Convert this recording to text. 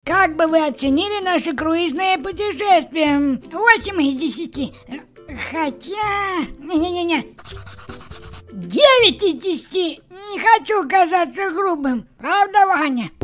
как бы вы оценили наше круизное путешествие? 8 из 10. Хотя... Не-не-не. 9 из 10. Не хочу казаться грубым. Правда, Ваня?